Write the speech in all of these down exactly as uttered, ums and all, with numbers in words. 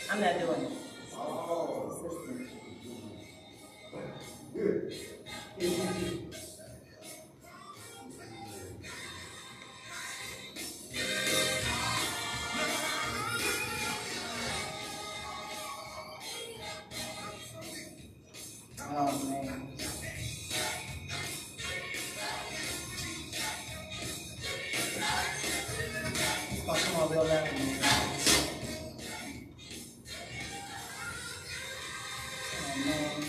I'm not doing it. Oh. Good. Oh man. Oh, come on, real loud. Oh man.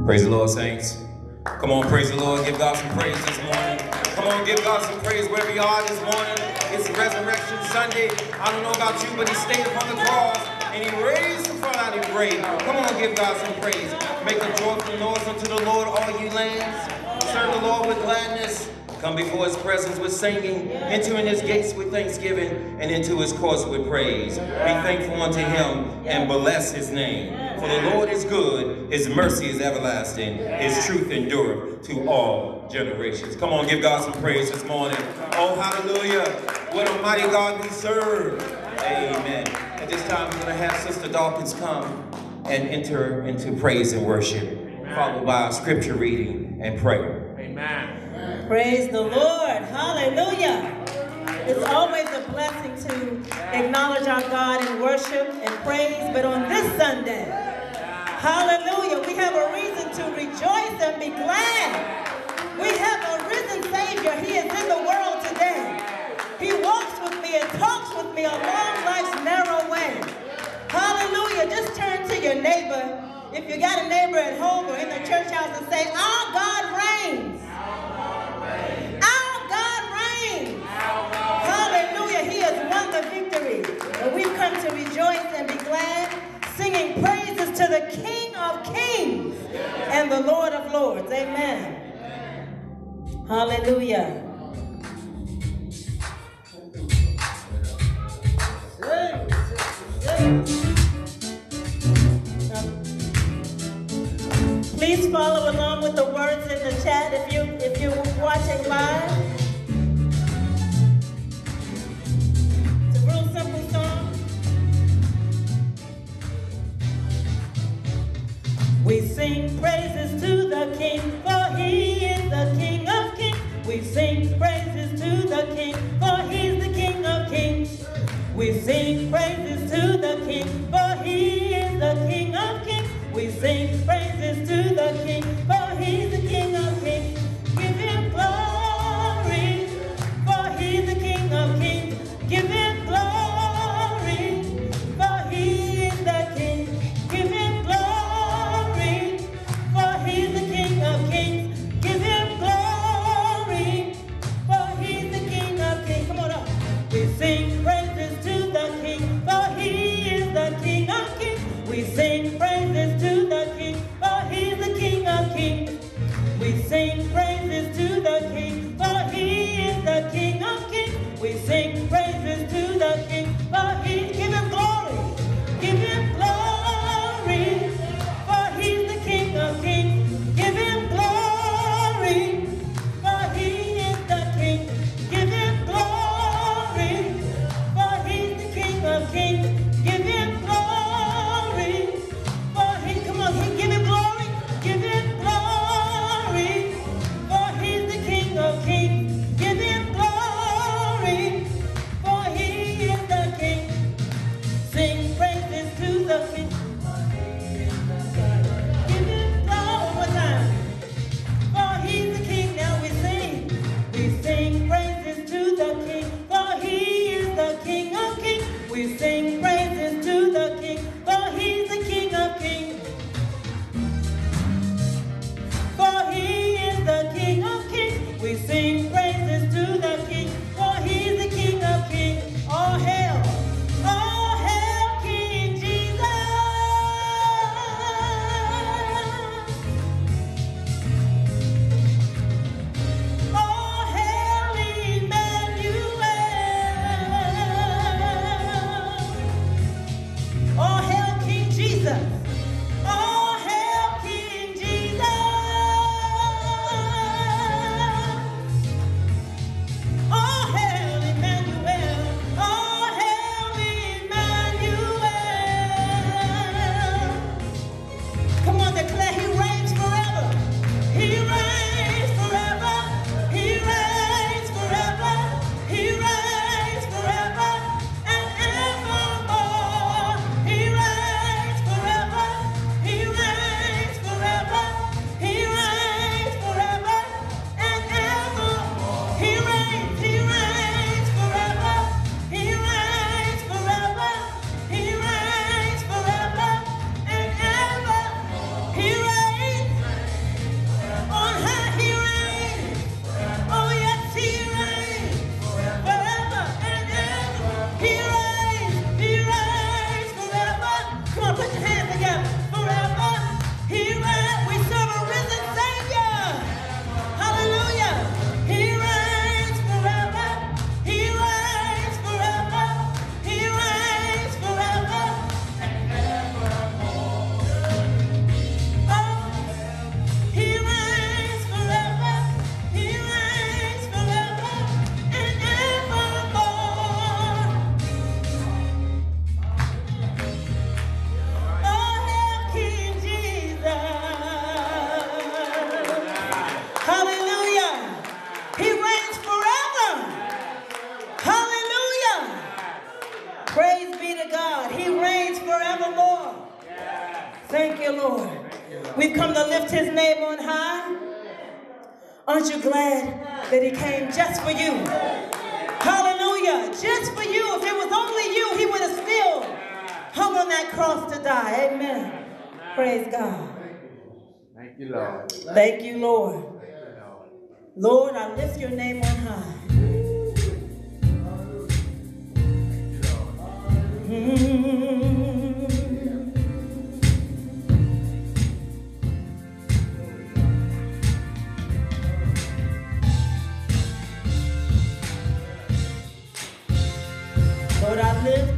Praise the Lord, saints. Come on, praise the Lord. Give God some praise this morning. Come on, give God some praise wherever you are this morning. It's Resurrection Sunday. I don't know about you, but he stayed upon the cross and he raised the front out of the grave. Come on, give God some praise. Make a joyful noise unto the Lord, all you lands. Serve the Lord with gladness. Come before his presence with singing. Enter in his gates with thanksgiving and into his courts with praise. Be thankful unto him and bless his name. For the Lord is good, his mercy is everlasting, his truth endureth to all generations. Come on, give God some praise this morning. Oh, hallelujah. What a mighty God we serve. Amen. At this time, we're going to have Sister Dawkins come and enter into praise and worship, followed by a scripture reading and prayer. Amen. Praise the Lord. Hallelujah. It's always a blessing to acknowledge our God in worship and praise, but on this Sunday, hallelujah, we have a reason to rejoice and be glad. We have a risen Savior. He is in the world today. He walks with me and talks with me along life's narrow way. Hallelujah. Just turn to your neighbor, if you got a neighbor at home or in the church house, and say, our God reigns. Our God reigns. Hallelujah. He has won the victory. And we've come to rejoice and be glad, singing praises to the King of Kings and the Lord of Lords. Amen. Hallelujah. Please follow along with the words in the chat if you if you're watching live. It's a real simple song. We sing praises to the King, for he is the King of Kings. We sing praises to the King, for he's the King of Kings. We sing praises to the King, for he is the King of Kings. We sing praises to the King, for he's the King of Kings. Give him glory, for he's the King of Kings. Give him glory, for he is the King. Give him glory, for he's the King of Kings. Give him glory, for he's the King of Kings. Come on up. We sing praises to the King, for he is the King of Kings. We sing praises to the King, for he's the King of Kings. We sing praises to the King, for he is the King of Kings. We sing praises to the King, for he, give him glory, give him glory, for he's the King of Kings. Give him glory, for he is the King. Give him glory, for he's the King of Kings. Give him glory, for he, come on, he, give him glory, give him glory, for he's the King of Kings. Give him glory, for he is the King. Sing praises to the King. Give him glory one more time, for he's the King. Now we sing, we sing praises to the King, for he is the King of Kings. We sing praises to the King, for he's the King of Kings. For he is the King of Kings. We sing praises to the King, for he's the King of Kings. All hail, all hail King Jesus. Thank you, Lord. We've come to lift his name on high. Aren't you glad that he came just for you? Hallelujah. Just for you. If it was only you, he would have still hung on that cross to die. Amen. Praise God. Thank you, Lord. Thank you, Lord. Lord, I lift your name on high. Mm-hmm. Lord, I lift,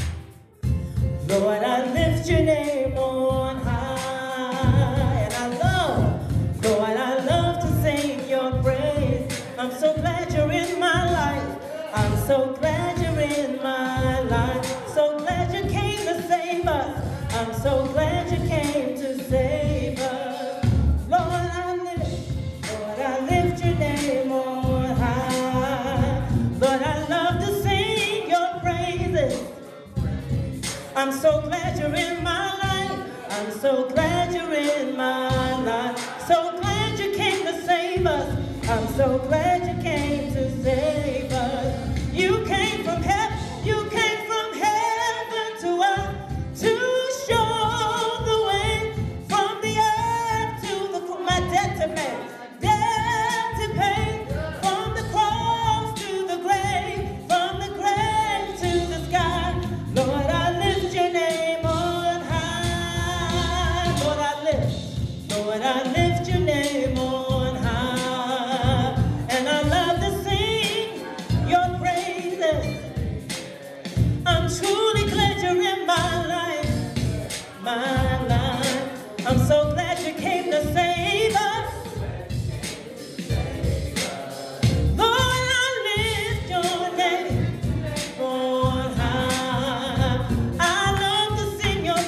Lord, I lift your name on high. And I love, Lord, I love to sing your praise. I'm so glad you're in my life. I'm so glad you're in my life. So glad you came to save us. I'm so glad you came to save us. Lord, I lift, Lord, I lift your name on high. Lord, I love to sing your praises. I'm so glad you're in my life. I'm so glad you're in my life. So glad you came to save us. I'm so glad you came to save us. You came from heaven. You came from heaven to us to show the way from the earth to the my debt to pay, debt to pay, from the cross to the grave, from the grave to the sky. Lord, I lift your name on high. Lord, I lift, Lord, I lift your name on high. And I love to sing your praises. I'm truly glad you're in my life, my life. I'm so glad you came to save us. Lord, I lift your name on high. I love to sing your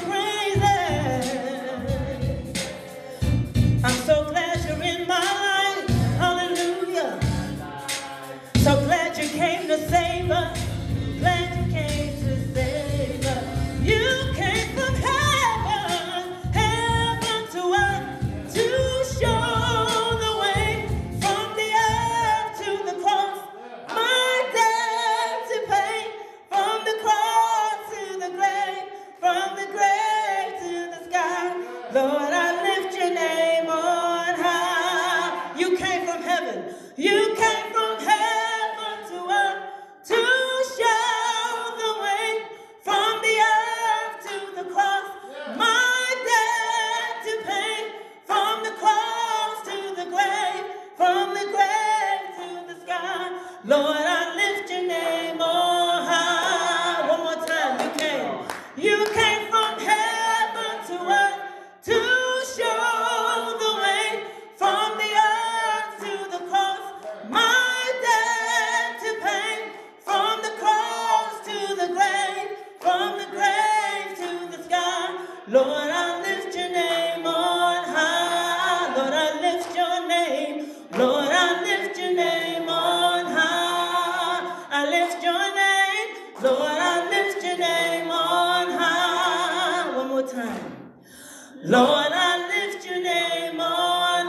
praises. I'm so glad you're in my life. Hallelujah. So glad you came to save us. Glad you came to save us. You came from heaven, heaven to earth to show the way from the earth to the cross. My debt to pay, from the cross to the grave, from the grave to the sky. Lord, I lift your name on high. You came from heaven. You came from heaven to earth to show the way from the earth to the cross. My debt to pay, from the cross to the grave, from the grave to the sky. Lord, I lift your name on high. One more time. You came. You came from heaven to earth to show the way from the earth to the cross. My debt to pay, from the cross to the grave, from the grave to the sky. Lord, I lift your name on high. Lord, I lift your name. Lord, I lift your name on high. I lift your name. Lord, I lift your name on high. One more time. Lord, I lift your name on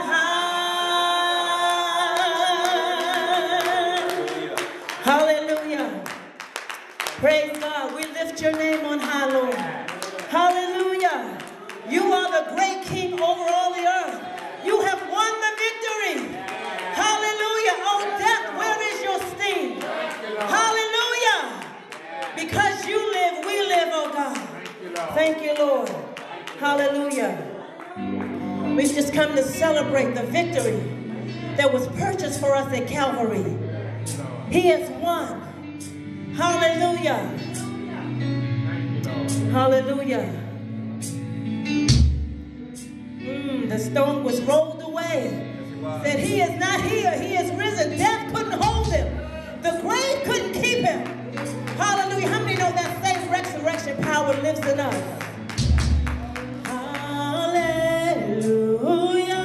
high. Hallelujah. Praise God. We lift your name on high, Lord. Hallelujah. You are the great King over all the earth. You have won the victory. Hallelujah. Oh, death, where is your sting? Hallelujah. Because you live, we live, oh God. Thank you, Lord. Hallelujah. We've just come to celebrate the victory that was purchased for us at Calvary. He has won. Hallelujah. Hallelujah. Mm, the stone was rolled away. Said he is not here. He is risen. Death couldn't hold him. The grave couldn't keep him. Hallelujah. How many know that same resurrection power lives in us? Hallelujah.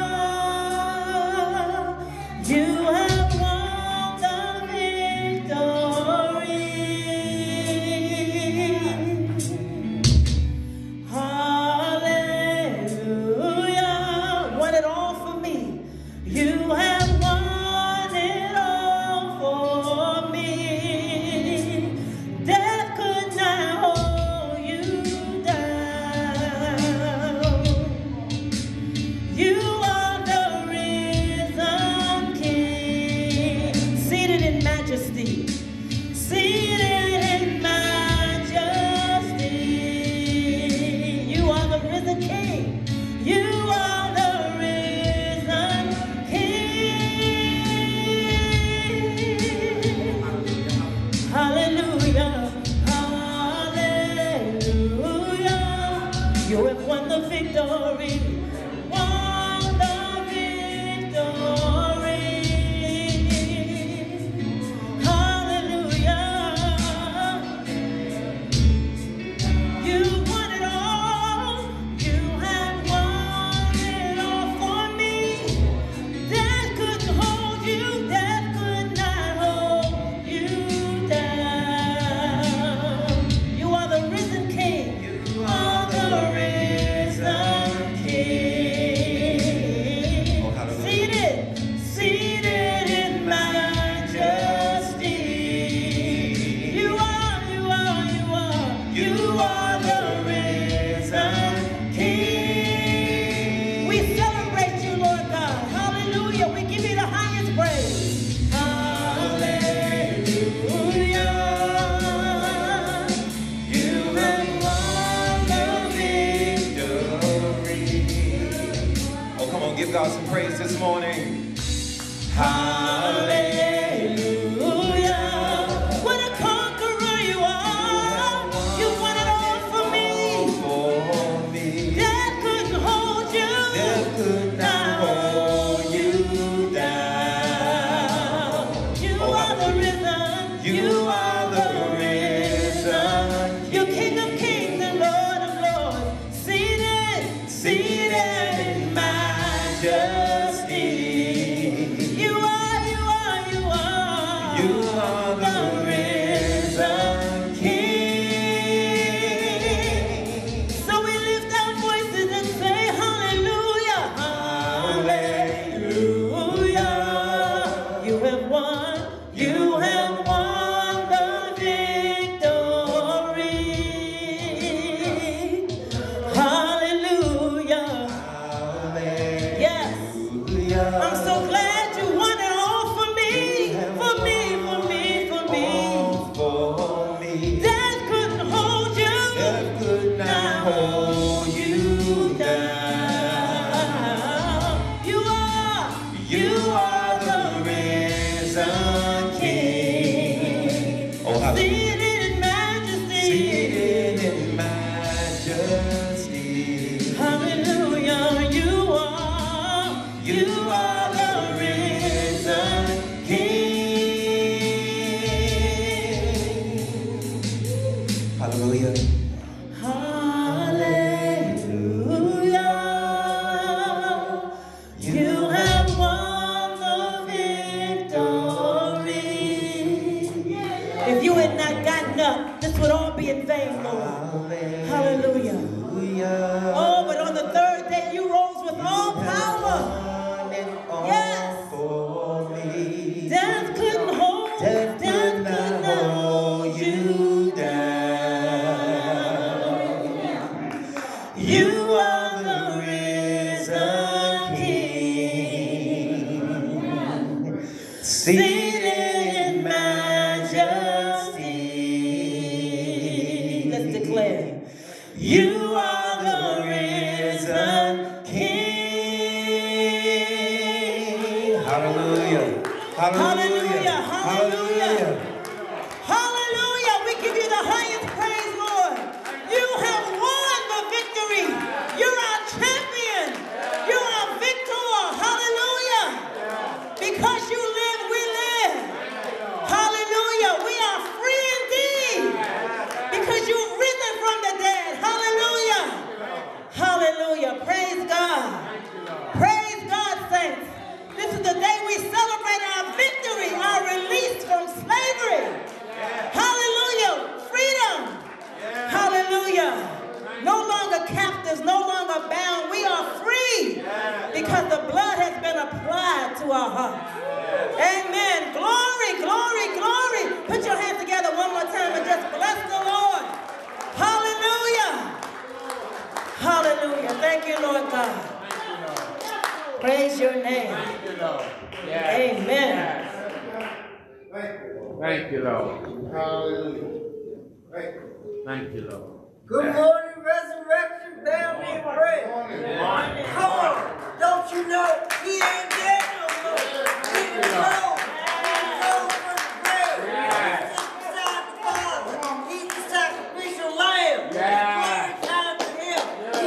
You have won the victory. Hallelujah. You have won the victory. Won the victory. Hallelujah. You won it all. You have won it all for me. Death couldn't hold you. Death could not hold you down. You are the risen King. You are the risen King. Oh, hallelujah. Seated, seated in majesty. You are, you are, you are, you are the risen King. We celebrate you, Lord God. Hallelujah. We give you the highest praise. Hallelujah. You have won the victory. Oh, come on, give God some praise this morning. Hallelujah. What a conqueror you are. You won it all for me. For me, Death couldn't hold you. death could not hold you down. You Oh, are the risen. You are the risen You're King of kings and Lord of lords. Seated, seated in majesty. You are, you are, you are. You are the risen King. So we lift our voices and say hallelujah. Hallelujah. You have won. You have won the victory. Hallelujah. Yes. I'm so glad you won it all for me. For me, for me, for me. for me. Death couldn't hold you. Death could not hold you down. You are, You are the risen King. Oh, hallelujah. seated in majesty. Seated in majesty. Hallelujah. You are, you are the risen King. Hallelujah. Hallelujah. You have won the victory. If you had not gotten up, this would all be in vain, Lord. Hallelujah. Oh, but on the third day you rose with all power. Yes. For me. Death couldn't hold, Death could not hold you down. You are the risen King, seated in majesty. Let's declare, you are the risen King. Hallelujah. Hallelujah. Hallelujah. Hallelujah. We give you the highest praise, Lord. You have won the victory. You're our champion. You're our victor. Hallelujah. Because you live, we live. Hallelujah. We are free indeed. Because you've risen from the dead. Hallelujah. Hallelujah. Praise God. Praise God, saints. This is the day we celebrate our victory, our release from slavery. Hallelujah. Freedom. Hallelujah. No longer captives, no longer bound. We are free because the blood has been applied to our hearts. Amen. Glory, glory, glory. Put your hands together one more time and just bless the Lord. Hallelujah. Hallelujah. Thank you, Lord God. Praise your name. Thank you, Lord. Yes. Amen. Yes. Thank you, Lord. Hallelujah. Thank you. Thank you, Lord. Good morning, resurrection family and friends. Come on, don't you know he ain't dead no more? He was rose. He rose from the grave. He's beside the Father. He's the sacrificial lamb. Glory time to him. He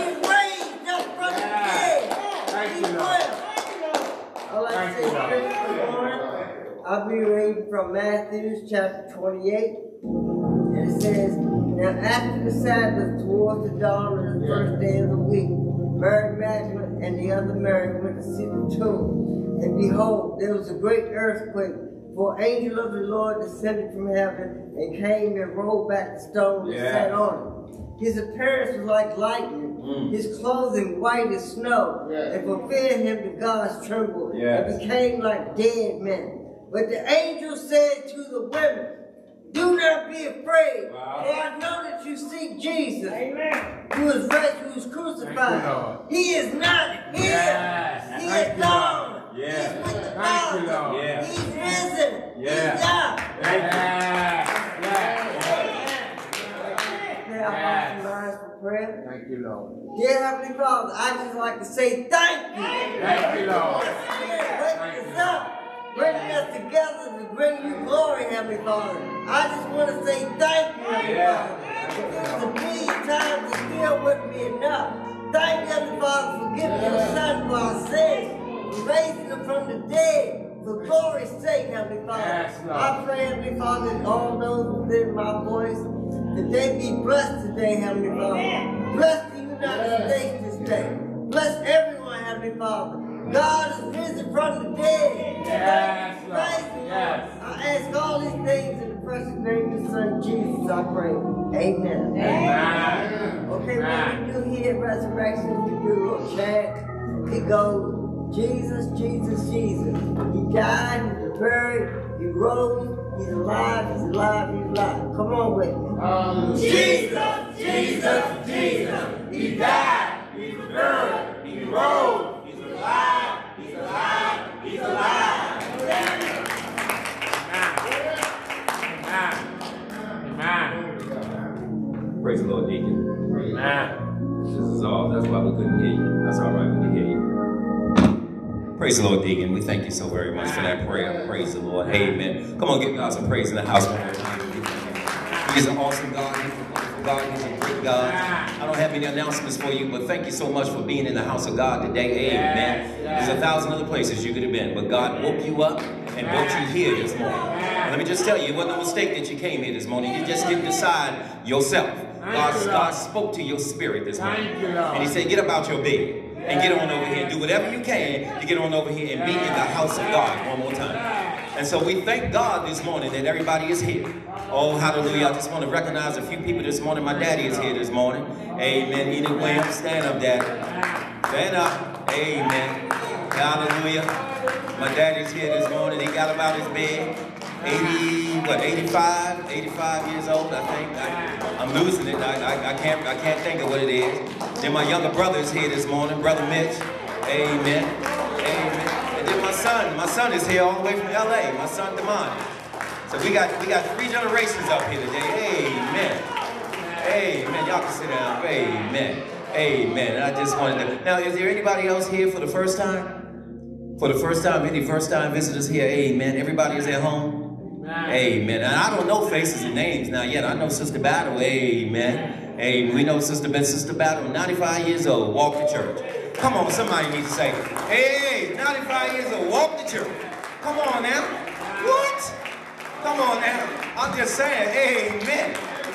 from Matthew chapter twenty-eight. And it says, now after the Sabbath, towards the dawn of the first day of the week, Mary Magdalene and the other Mary went to see the tomb. And behold, there was a great earthquake, for an angel of the Lord descended from heaven and came and rolled back the stone Yeah. and sat on it. His appearance was like lightning, mm. his clothing white as snow, yeah. and for fear of him the gods trembled yes. and became like dead men. But the angel said to the women, do not be afraid, wow. for I know that you seek Jesus, Amen. who is raised, who is crucified. He is not here. Yes. He Thank is gone. Yeah. He's with the Father. Yeah. He's risen. Yeah. He's up. Yeah. Prayer. Thank you, Lord. Dear Heavenly Father, I just like to say thank you. Thank you, Lord. Waking us up, bringing us together to bring you glory, Heavenly Father. I just want to say thank you, Heavenly yeah. Father. If it was a million times, it still wouldn't be enough. Thank you, Heavenly Father, for giving yeah. your Son for our sins, for raising him from the dead, for glory's sake, Heavenly Father. Yes, I pray, Heavenly Father, that all those within my voice, that they be blessed today, Heavenly Father. Bless the United States this day. Bless everyone, Heavenly Father. God is risen from the dead. Yes, Lord. Yes. I ask all these things in the precious name of His Son Jesus, I pray. Amen. Amen. Okay, when we do here at Resurrection, we do a little chant. It goes, Jesus, Jesus, Jesus. He died, He was buried, He rose. He's alive, he's alive, he's alive. Come on with me. Um, Jesus, Jesus, Jesus. He died, he's buried, he rose, he's alive, he's alive, he's alive. Amen. Amen. Praise the Lord, Deacon. Amen. This is all. That's why we couldn't hear you. That's all right, we can hear you. Praise the Lord, Deacon. We thank you so very much for that prayer. Praise the Lord. Amen. Come on, give God some praise in the house one more time. He's an awesome God. He's a wonderful God. He's a great God. I don't have any announcements for you, but thank you so much for being in the house of God today. Amen. There's a thousand other places you could have been, but God woke you up and brought you here this morning. And let me just tell you, it wasn't a mistake that you came here this morning. You just didn't decide yourself. God, God spoke to your spirit this morning. And He said, get up out your bed. And get on over here and do whatever you can to get on over here and be in the house of God one more time. And so we thank God this morning that everybody is here. Oh, hallelujah. I just want to recognize a few people this morning. My daddy is here this morning. Amen. Enid Williams, stand up, Daddy. Stand up. Amen. Hallelujah. My daddy's here this morning. He got up out his bed. eighty, what, eighty-five, eighty-five years old, I think. I, I'm losing it. I, I, I can't, I can't think of what it is. Then my younger brother is here this morning, Brother Mitch. Amen. Amen. And then my son, my son is here all the way from L A. My son Damani. So we got, we got three generations up here today. Amen. Amen. Y'all can sit down. Amen. Amen. And I just wanted to. Now, is there anybody else here for the first time? For the first time, any first time visitors here? Amen. Everybody is at home. Amen. And I don't know faces and names now yet. I know Sister Battle. Amen. Amen. We know Sister Ben, Sister Battle, ninety-five years old, walk to church. Come on, somebody needs to say, hey, ninety-five years old, walk to church. Come on now. What? Come on now. I'm just saying, amen.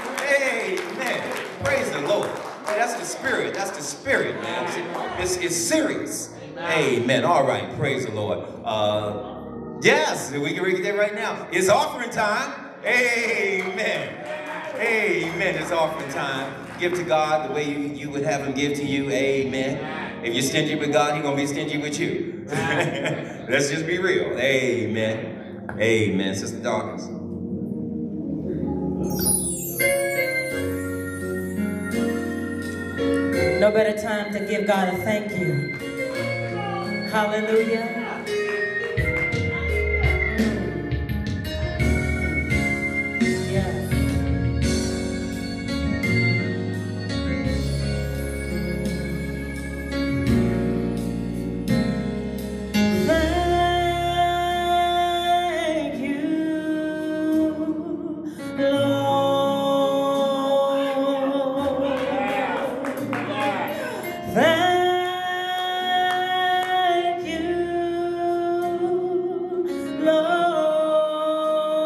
Amen. Praise the Lord. Hey, that's the spirit. That's the spirit, man. It's, it's, it's serious. Amen. All right. Praise the Lord. Uh, Yes, we can read that right now. It's offering time. Amen. Amen. It's offering time. Give to God the way you, you would have Him give to you. Amen. If you're stingy with God, He's going to be stingy with you. Let's just be real. Amen. Amen. Sister Dawkins. No better time to give God a thank you. Hallelujah. Lord.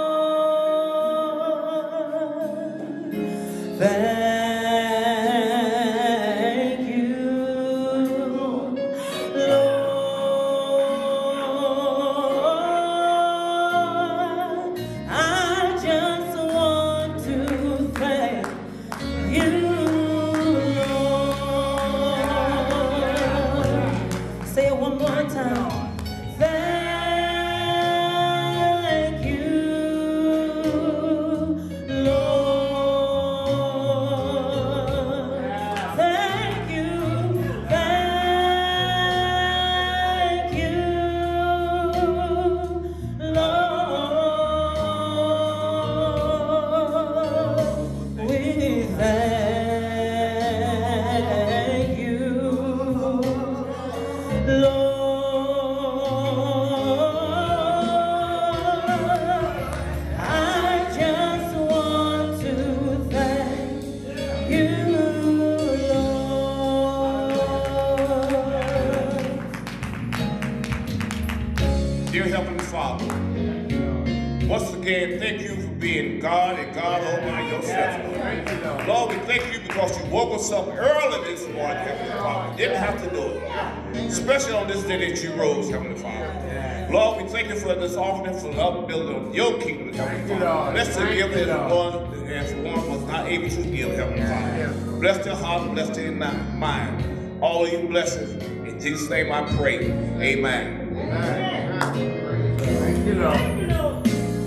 again thank you for being God and God all by yourself. Lord, we thank you because you woke us up early this morning, Heavenly Father. Didn't have to do it. Especially on this day that you rose, Heavenly Father. Lord, we thank you for this offering for the upbuilding of your kingdom, Heavenly Father. Bless the giver as one, as one was not able to give, Heavenly Father. Bless their heart, bless their mind. All of you blessings. In Jesus' name I pray. Amen. Amen. Thank you, Lord.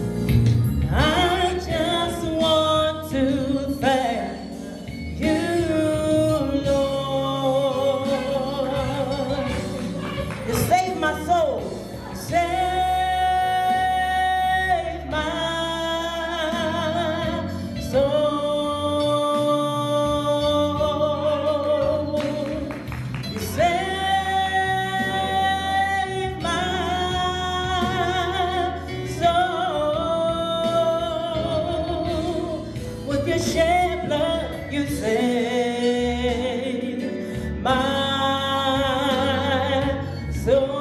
I just want to thank you, Lord. You saved my soul. Save my soul. You saved your shed blood, you saved my soul.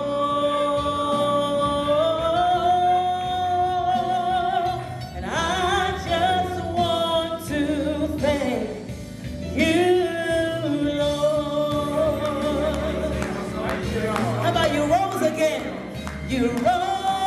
And I just want to thank you, Lord. How about you rose again? You rose.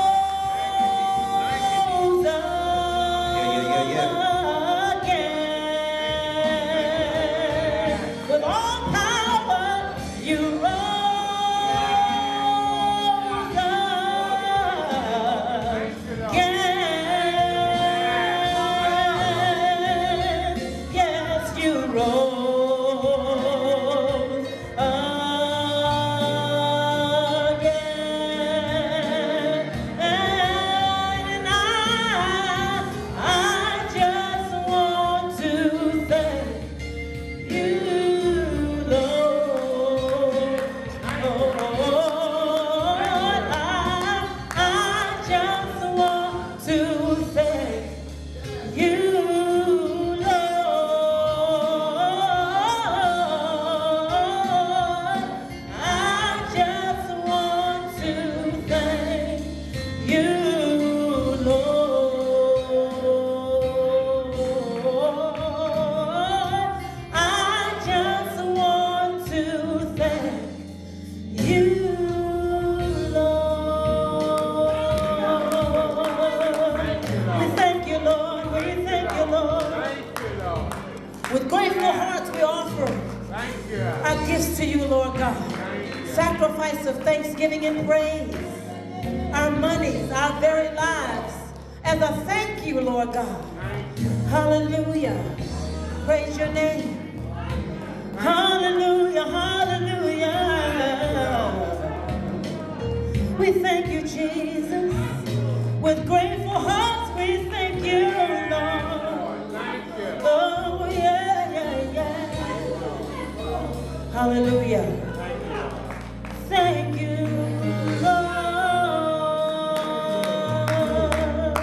With grateful hearts we offer our gifts to you, Lord God. Sacrifice of thanksgiving and praise. Our monies, our very lives. As a thank you, Lord God. Hallelujah. Praise your name. Hallelujah, hallelujah. We thank you, Jesus. With grateful hearts we thank you, Lord. Oh, yeah, yeah, yeah. Hallelujah. Thank you, Lord.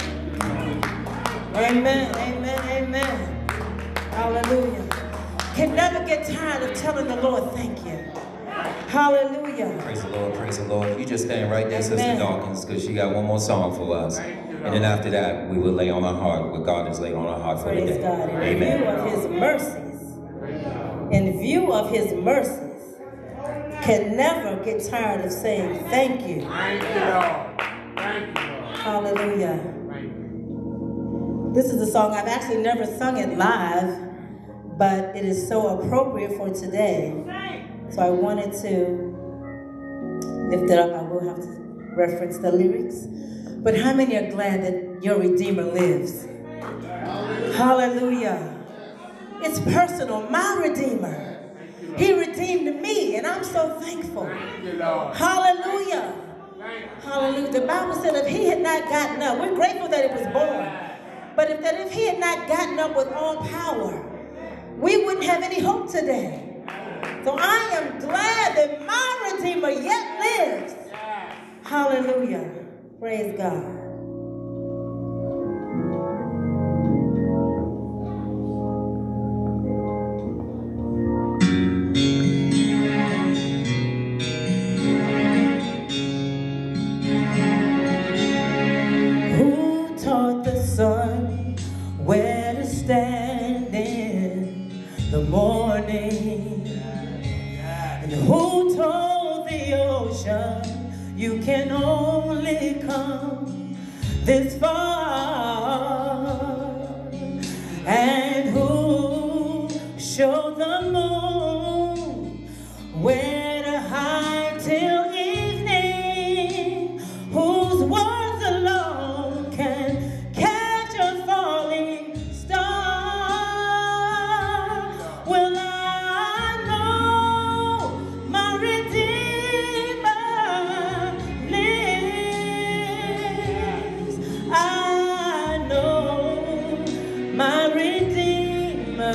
Amen, amen, amen. Hallelujah. Can never get tired of telling the Lord thank you. Hallelujah. Praise the Lord, praise the Lord. You just stand right there, Amen. Sister Dawkins, because she got one more song for us. And then after that, we will lay on our heart what God has laid on our heart for Praise the day. God. In Amen. view of his mercies, in view of his mercies, can never get tired of saying thank you. Thank you, Lord. Thank you, Lord. Hallelujah. Thank you. This is a song, I've actually never sung it live, but it is so appropriate for today. So I wanted to lift it up. I will have to reference the lyrics. But how many are glad that your Redeemer lives? Hallelujah. It's personal. My Redeemer. He redeemed me, and I'm so thankful. Hallelujah. Hallelujah. The Bible said if he had not gotten up, we're grateful that it was born. But if that if he had not gotten up with all power, we wouldn't have any hope today. So I am glad that my Redeemer yet lives. Hallelujah. Praise God. Who taught ocean, you can only come this far. And who showed the moon where to hide till evening, whose words alone can catch a falling star? Well, I know my Redeemer lives. I know my Redeemer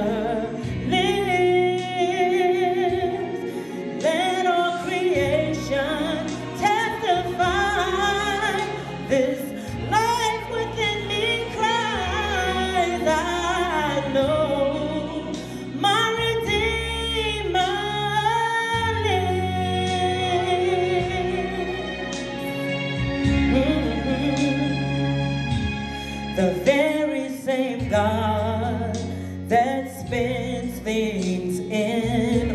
lives. Let all creation testify, this life within me cries. I know my Redeemer lives. The very same God that spins things in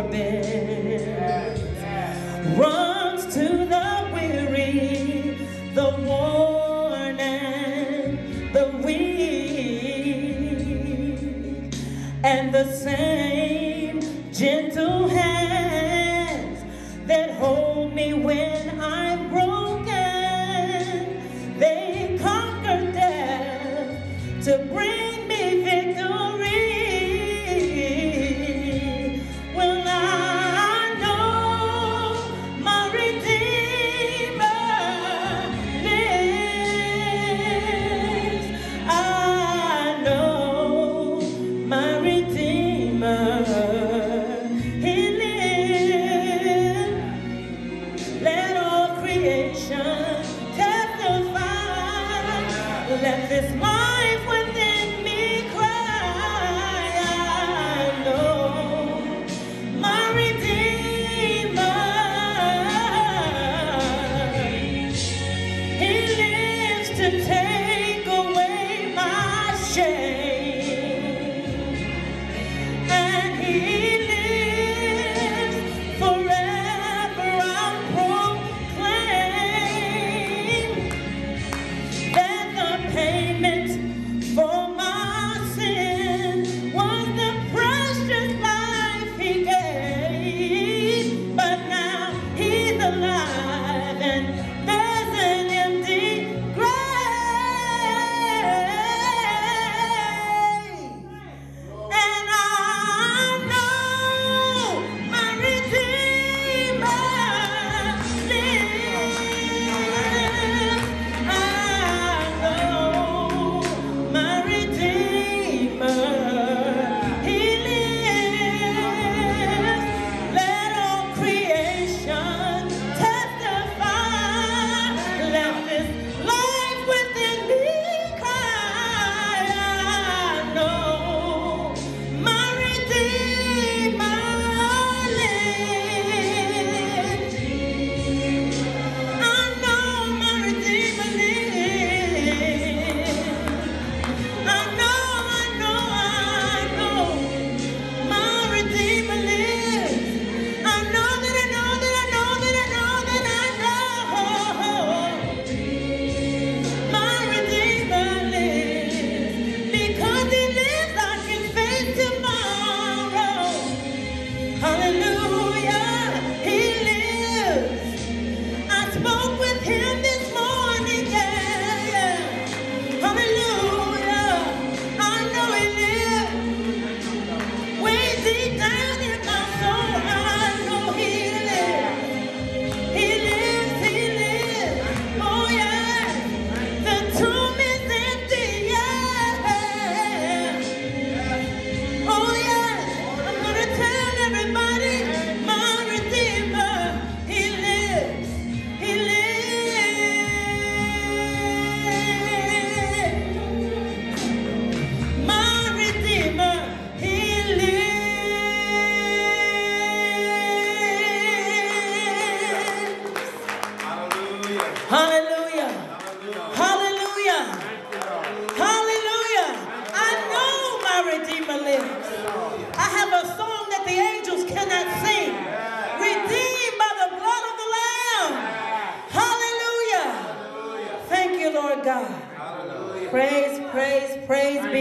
orbit runs to the weary, the worn and the weak, and the same gentle hands that hold me when I'm broken, they conquer death to bring me victory. Well, I know my Redeemer lives. I know my Redeemer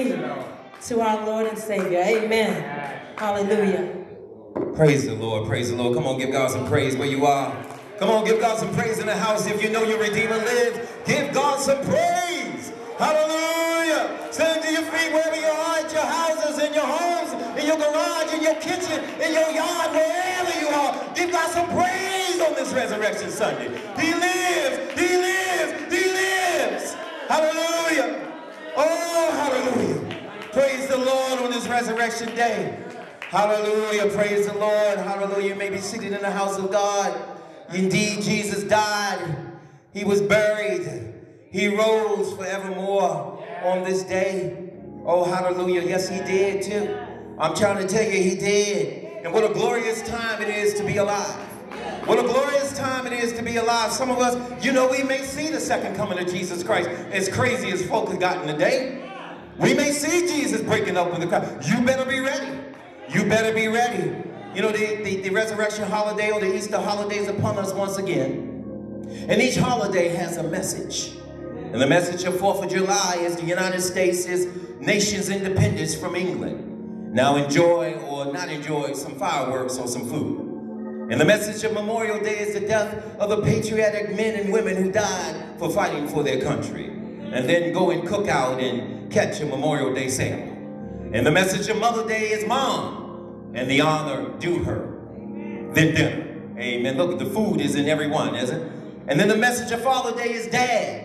Glory to our Lord and Savior. Amen. Hallelujah. Praise the Lord. Praise the Lord. Come on, give God some praise where you are. Come on, give God some praise in the house. If you know your Redeemer lives, give God some praise. Hallelujah. Stand to your feet wherever you are, at your houses, in your homes, in your garage, in your kitchen, in your yard, wherever you are. Give God some praise on this Resurrection Sunday. He lives. He lives. He lives. Hallelujah. Oh, hallelujah. Praise the Lord on this Resurrection Day. Hallelujah. Praise the Lord. Hallelujah. You may be seated in the house of God. Indeed, Jesus died. He was buried. He rose forevermore on this day. Oh, hallelujah. Yes, he did too. I'm trying to tell you, he did. And what a glorious time it is to be alive. What a glorious time it is to be alive. Some of us, you know, we may see the second coming of Jesus Christ, as crazy as folk have gotten today. We may see Jesus breaking up with the crowd. You better be ready. You better be ready. You know, the, the, the resurrection holiday or the Easter holiday is upon us once again. And each holiday has a message. And the message of fourth of July is the United States is nation's independence from England. Now enjoy or not enjoy some fireworks or some food. And the message of Memorial Day is the death of the patriotic men and women who died for fighting for their country. And then go and cook out and catch a Memorial Day sale. And the message of Mother Day is mom and the honor due her. Then dinner. Amen. Look, the food is in every one, isn't it? And then the message of Father Day is dad.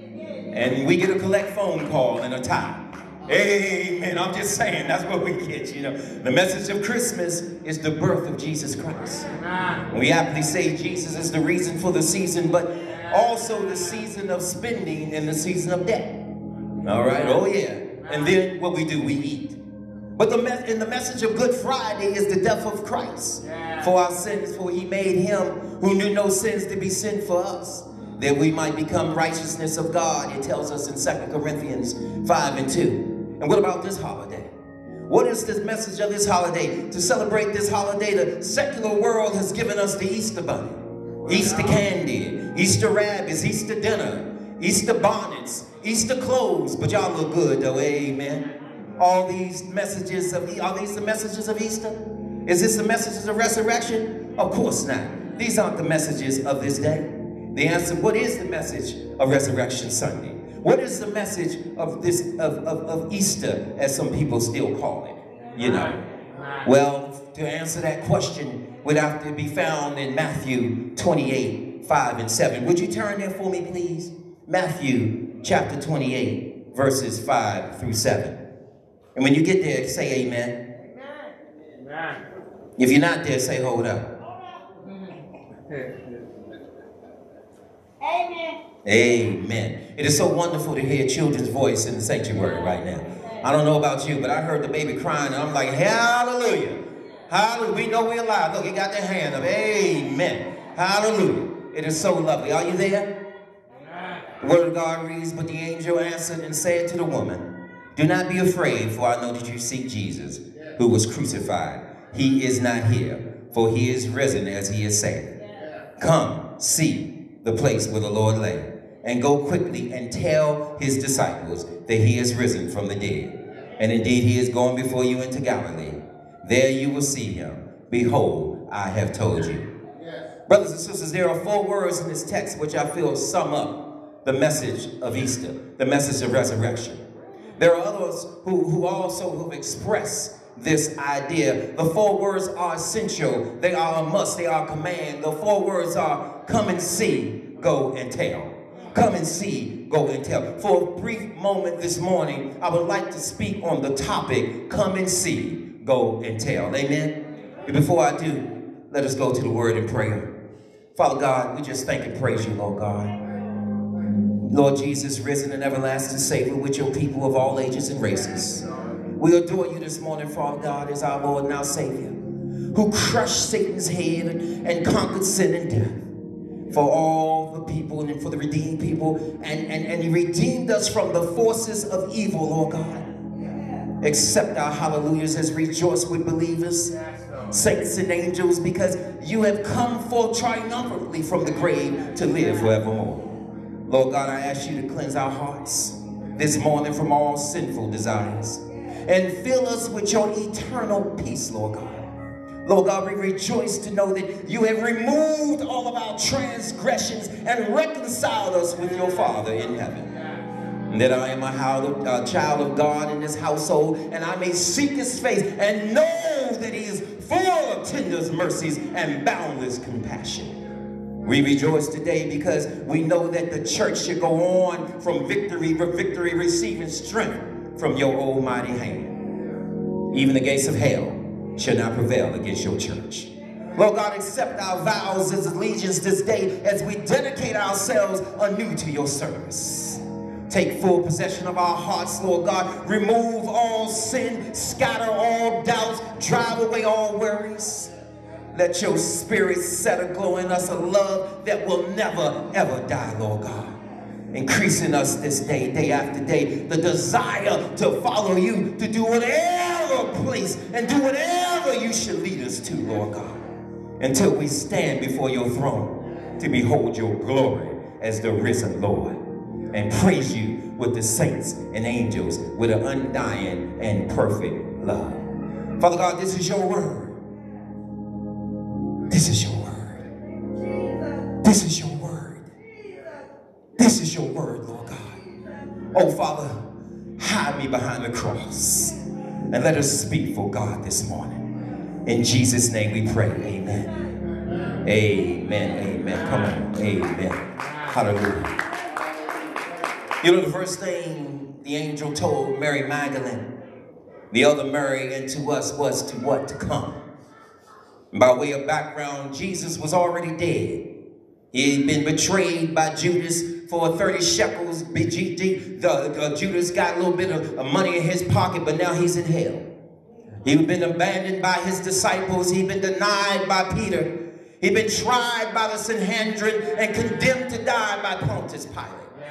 And we get a collect phone call and a tie. Amen. I'm just saying, that's what we get, you know. The message of Christmas is the birth of Jesus Christ. We aptly say Jesus is the reason for the season, but also the season of spending and the season of debt. All right? Oh, yeah. And then what we do, we eat. But the me in the message of Good Friday is the death of Christ for our sins, for he made him who knew no sins to be sin for us, that we might become righteousness of God. It tells us in Second Corinthians five and two. And what about this holiday? What is the message of this holiday? To celebrate this holiday, the secular world has given us the Easter bunny, Easter candy, Easter rabbits, Easter dinner, Easter bonnets, Easter clothes. But y'all look good though, amen. All these messages of, are these the messages of Easter? Is this the messages of resurrection? Of course not. These aren't the messages of this day. The answer, what is the message of Resurrection Sunday? What is the message of this of, of, of Easter, as some people still call it? You know. Well, to answer that question would have to be found in Matthew twenty-eight, five and seven. Would you turn there for me, please? Matthew chapter twenty-eight, verses five through seven. And when you get there, say amen. Amen. If you're not there, say hold up. Amen. Amen. It is so wonderful to hear children's voice in the sanctuary right now. I don't know about you, but I heard the baby crying, and I'm like, hallelujah. Hallelujah. We know we're alive. Look, he got their hand up. Amen. Hallelujah. It is so lovely. Are you there? The word of God reads, but the angel answered and said to the woman, do not be afraid, for I know that you seek Jesus, who was crucified. He is not here, for he is risen, as he has said. Come, see the place where the Lord lay, and go quickly and tell his disciples that he is risen from the dead. And indeed, he is going before you into Galilee. There you will see him. Behold, I have told you. Brothers and sisters, there are four words in this text which I feel sum up the message of Easter, the message of resurrection. There are others who, who also have expressed this idea. The four words are essential. They are a must. They are a command. The four words are come and see, go and tell. Come and see, go and tell. For a brief moment this morning, I would like to speak on the topic, come and see, go and tell. Amen? But before I do, let us go to the word in prayer. Father God, we just thank and praise you, Lord God. Lord Jesus, risen and everlasting Savior, with your people of all ages and races. We adore you this morning, Father God, as our Lord and our Savior, who crushed Satan's head and conquered sin and death for all the people and for the redeemed people. And, and, and you redeemed us from the forces of evil, Lord God. Accept our hallelujahs as rejoice with believers, saints and angels, because you have come forth triumphantly from the grave to live forevermore. Lord God, I ask you to cleanse our hearts. this morning from all sinful desires. And fill us with your eternal peace, Lord God. Lord God, we rejoice to know that you have removed all of our transgressions and reconciled us with your Father in heaven. And that I am a child of God in this household, and I may seek his face and know that he is full of tender mercies and boundless compassion. We rejoice today because we know that the church should go on from victory to victory, receiving strength from your almighty hand. Even the gates of hell shall not prevail against your church. Lord God, accept our vows as allegiance this day as we dedicate ourselves anew to your service. Take full possession of our hearts, Lord God. Remove all sin, scatter all doubts, drive away all worries. Let your spirit set aglow in us a love that will never, ever die, Lord God. Increase in us this day, day after day, the desire to follow you, to do whatever place and do whatever you should lead us to, Lord God, until we stand before your throne to behold your glory as the risen Lord and praise you with the saints and angels with an undying and perfect love. Father God, this is your word. This is your word. This is your word. This is your word, Lord God. Oh, Father, hide me behind the cross and let us speak for God this morning. In Jesus' name we pray. Amen. Amen. Amen. Come on. Amen. Hallelujah. You know, the first thing the angel told Mary Magdalene, the other Mary, and to us was to what? To come. By way of background, Jesus was already dead. He had been betrayed by Judas for thirty shekels. The, the, Judas got a little bit of money in his pocket, but now he's in hell. He'd been abandoned by his disciples. He'd been denied by Peter. He'd been tried by the Sanhedrin and condemned to die by Pontius Pilate.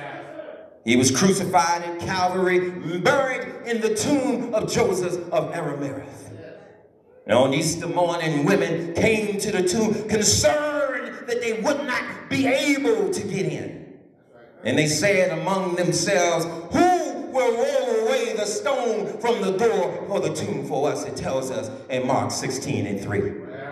He was crucified at Calvary, buried in the tomb of Joseph of Arimathea. And on Easter morning, women came to the tomb concerned that they would not be able to get in. And they said among themselves, who will roll away the stone from the door for the tomb for us? It tells us in Mark sixteen and three.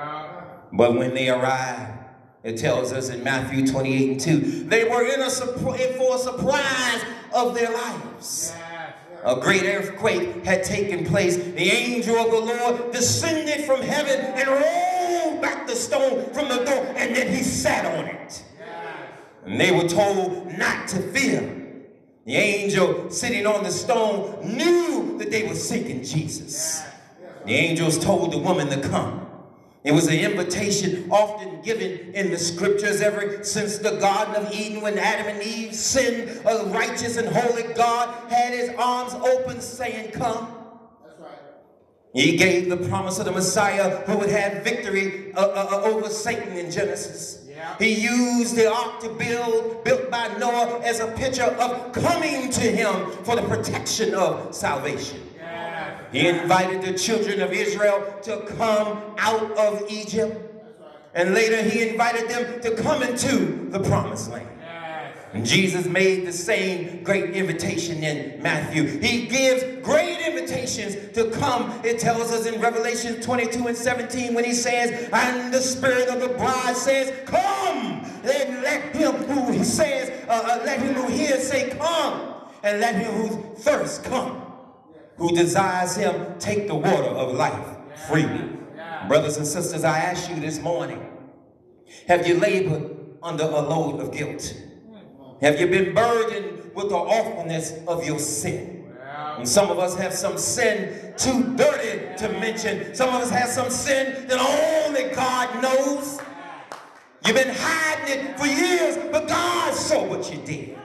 But when they arrived, it tells us in Matthew twenty-eight and two, they were in, a, in for a surprise of their lives. A great earthquake had taken place. The angel of the Lord descended from heaven and rolled back the stone from the door, and then he sat on it. And they were told not to fear. The angel sitting on the stone knew that they were seeking Jesus. The angels told the woman to come. It was an invitation often given in the scriptures ever since the Garden of Eden when Adam and Eve sinned. A righteous and holy God had his arms open saying, come. That's right. He gave the promise of the Messiah who would have victory uh, uh, over Satan in Genesis. Yeah. He used the ark to build, built by Noah as a picture of coming to him for the protection of salvation. He invited the children of Israel to come out of Egypt. And later he invited them to come into the promised land. And Jesus made the same great invitation in Matthew. He gives great invitations to come. It tells us in Revelation twenty-two and seventeen when he says, and the Spirit of the bride says, come. And let him who he says, uh, let him who hears say, come. And let him who thirsts come. Who desires him take the water of life freely. Yeah. Brothers and sisters, I ask you this morning, have you labored under a load of guilt? Have you been burdened with the awfulness of your sin? Yeah. And some of us have some sin too dirty to mention. Some of us have some sin that only God knows. You've been hiding it for years, but God saw what you did.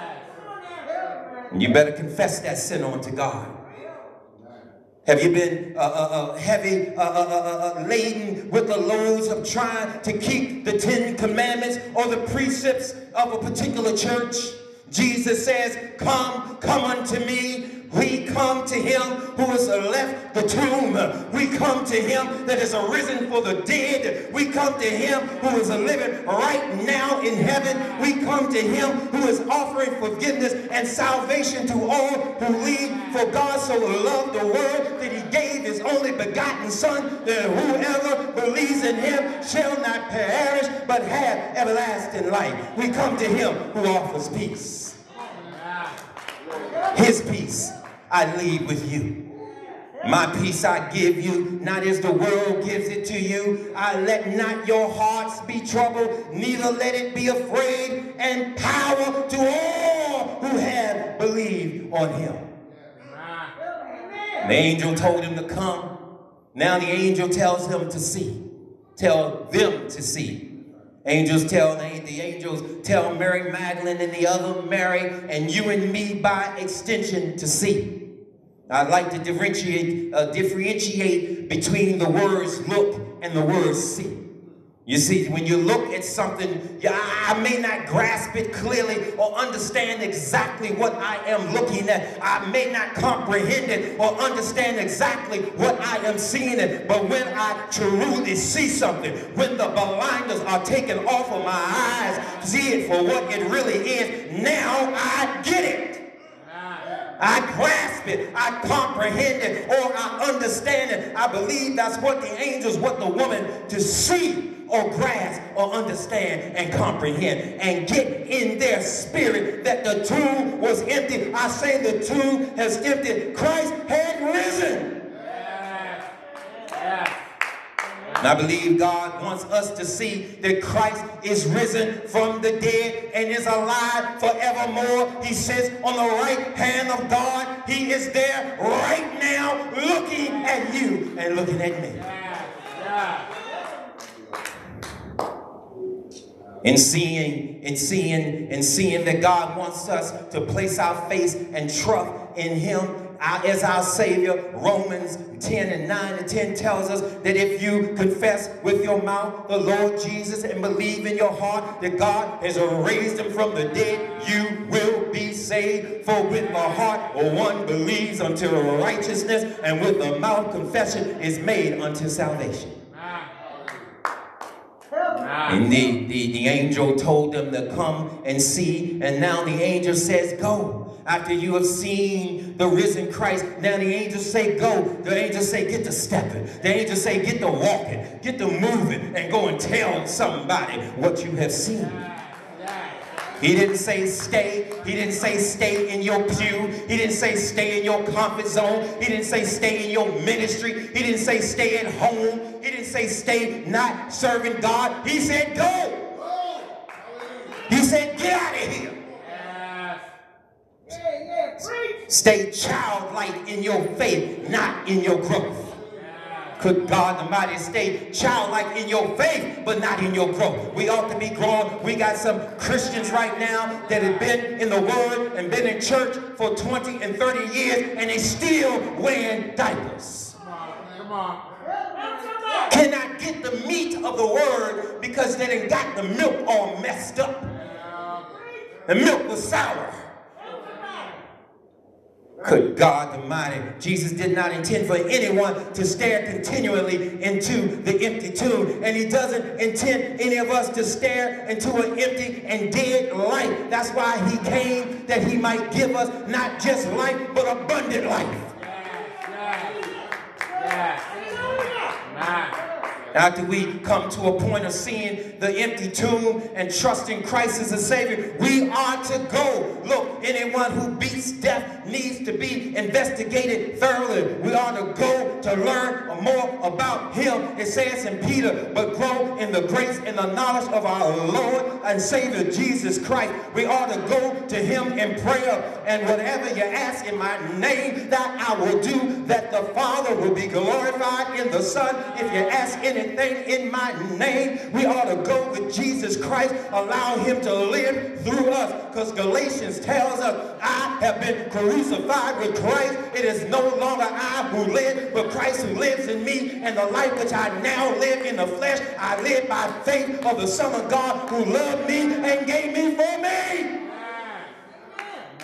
And you better confess that sin unto God. Have you been uh, uh, uh, heavy, uh, uh, uh, uh, laden with the loads of trying to keep the Ten Commandments or the precepts of a particular church? Jesus says, come, come unto me, We come to him who has left the tomb. We come to him that is arisen for the dead. We come to him who is living right now in heaven. We come to him who is offering forgiveness and salvation to all who believe. For God so loved the world that he gave his only begotten Son, that whoever believes in him shall not perish but have everlasting life. We come to him who offers peace. His peace I leave with you. My peace I give you, not as the world gives it to you. I let not your hearts be troubled, neither let it be afraid, and power to all who have believed on him. The angel told him to come. Now the angel tells him to see. Tell them to see. Angels tell, the angels tell Mary Magdalene and the other Mary and you and me by extension to see. I'd like to differentiate, uh, differentiate between the words look and the words see. You see, when you look at something, yeah, I may not grasp it clearly or understand exactly what I am looking at. I may not comprehend it or understand exactly what I am seeing it. But when I truly see something, when the blinders are taken off of my eyes, see it for what it really is, now I get it. I grasp it, I comprehend it, or I understand it. I believe that's what the angels want the woman to see or grasp or understand and comprehend and get in their spirit that the tomb was empty. I say the tomb has emptied. Christ had risen. Yeah. Yeah. And I believe God wants us to see that Christ is risen from the dead and is alive forevermore. He sits on the right hand of God. He is there right now looking at you and looking at me. Yeah. Yeah. In seeing, in seeing, and seeing that God wants us to place our faith and trust in him as our Savior. Romans ten and nine and ten tells us that if you confess with your mouth the Lord Jesus and believe in your heart that God has raised him from the dead, you will be saved. For with the heart one believes unto righteousness, and with the mouth confession is made unto salvation. And the, the, the angel told them to come and see, and now the angel says go. After you have seen the risen Christ, now the angels say go. The angels say get to stepping. The angels say get to walking, get to moving, and go and tell somebody what you have seen. He didn't say stay. He didn't say stay in your pew. He didn't say stay in your comfort zone. He didn't say stay in your ministry. He didn't say stay at home. He didn't say stay not serving God. He said go. He said get out of here. Stay childlike in your faith, not in your growth. Could God Almighty stay childlike in your faith, but not in your growth? We ought to be growing. We got some Christians right now that have been in the Word and been in church for twenty and thirty years, and they still wearing diapers. Come on, come on. Cannot get the meat of the Word because they done got the milk all messed up. The milk was sour. Good God Almighty, Jesus did not intend for anyone to stare continually into the empty tomb. And he doesn't intend any of us to stare into an empty and dead life. That's why he came, that he might give us not just life, but abundant life. Yeah, yeah, yeah. After we come to a point of seeing the empty tomb and trusting Christ as a Savior, we are to go. Look, anyone who beats death needs to be investigated thoroughly. We are to go to learn more about him. It says in Peter, but grow in the grace and the knowledge of our Lord and Savior Jesus Christ. We are to go to him in prayer, and whatever you ask in my name, that I will do, that the Father will be glorified in the Son. If you ask anything in my name, we ought to go with Jesus Christ, allow him to live through us, because Galatians tells us, I have been crucified with Christ. It is no longer I who live, but Christ who lives in me, and the life which I now live in the flesh, I live by faith of the Son of God who loved me and gave me for me.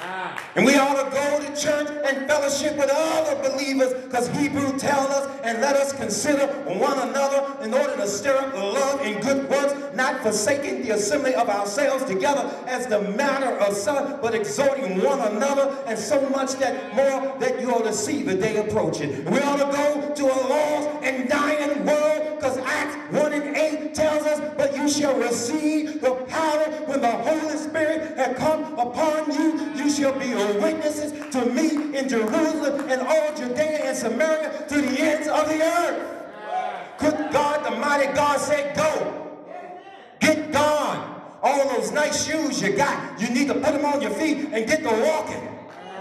And we ought to go to church and fellowship with other believers, because Hebrew tells us, and let us consider one another in order to stir up the love and good works, not forsaking the assembly of ourselves together as the matter of some, but exhorting one another, and so much that more that you ought to see the day approaching. And we ought to go to a lost and dying world, because Acts one and eight tells us, but you shall receive the power when the Holy Spirit had come upon you. You shall be witnesses to me in Jerusalem and all Judea and Samaria to the ends of the earth. Good God, the mighty God said, go. Get gone. All those nice shoes you got, you need to put them on your feet and get to walking.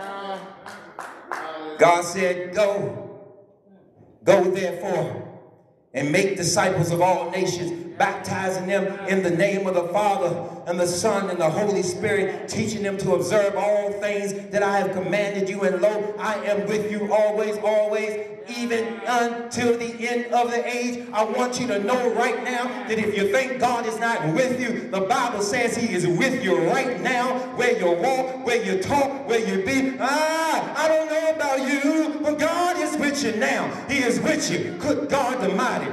God said, go. Go therefore and make disciples of all nations, baptizing them in the name of the Father and the Son and the Holy Spirit, teaching them to observe all things that I have commanded you. And lo, I am with you always, always, even until the end of the age. I want you to know right now that if you think God is not with you, the Bible says he is with you right now, where you walk, where you talk, where you be. Ah, I don't know about you, but God is with you now. He is with you. Good God Almighty.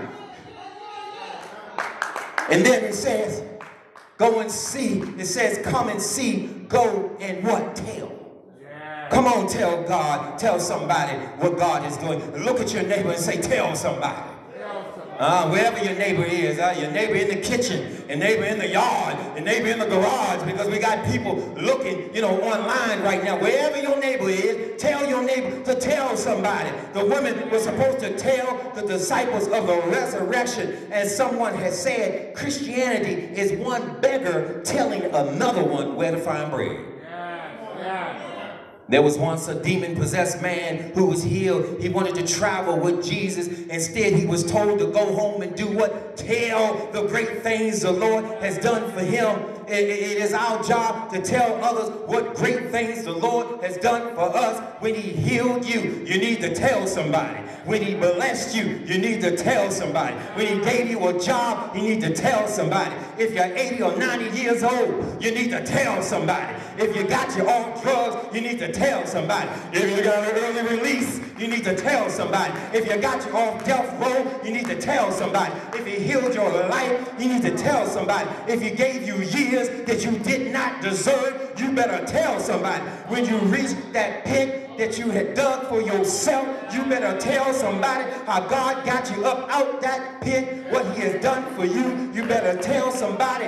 And then it says, go and see. It says, come and see, go and what? Tell. Yeah. Come on, tell God, tell somebody what God is doing. Look at your neighbor and say, tell somebody. Uh, wherever your neighbor is, uh, your neighbor in the kitchen, your neighbor in the yard, your neighbor in the garage, because we got people looking, you know, online right now. Wherever your neighbor is, tell your neighbor to tell somebody. The women were supposed to tell the disciples of the resurrection. As someone has said, Christianity is one beggar telling another one where to find bread. Yeah, yeah. There was once a demon-possessed man who was healed. He wanted to travel with Jesus. Instead, he was told to go home and do what? Tell the great things the Lord has done for him. It, it is our job to tell others what great things the Lord has done for us. When he healed you, you need to tell somebody. When he blessed you, you need to tell somebody. When he gave you a job, you need to tell somebody. If you're eighty or ninety years old, you need to tell somebody. If you got you off drugs, you need to tell somebody. If you got an early release, you need to tell somebody. If you got you off death row, you need to tell somebody. If he healed your life, you need to tell somebody. If he gave you years that you did not deserve, you better tell somebody. When you reach that pit that you had dug for yourself, you better tell somebody how God got you up out that pit, what he has done for you. You better tell somebody.